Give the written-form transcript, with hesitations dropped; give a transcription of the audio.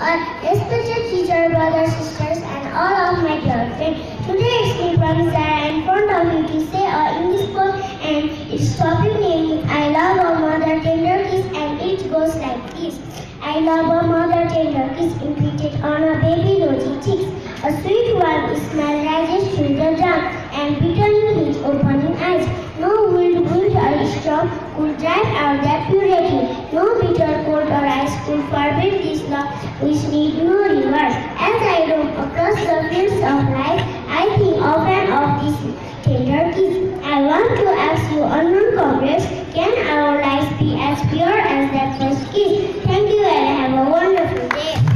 all, respected teacher, brothers, sisters, and all of my dear friends. Today it's me promise that I am in front of you to say a English poem, and its topic name is I love a mother tender kiss, and it goes like this. I love a mother tender kiss imprinted on a baby rosy cheeks. A sweet warm smell rises through the dawn, and between his opening eyes, no wind or storm could drive out that purity. No bitter cold or ice could forbid this love which need no reverse. As I roam across the fields of life, I think often of this tender kiss. I want to ask you, unknown comrades, can our lives be as pure as that first kiss? Thank you and have a wonderful day.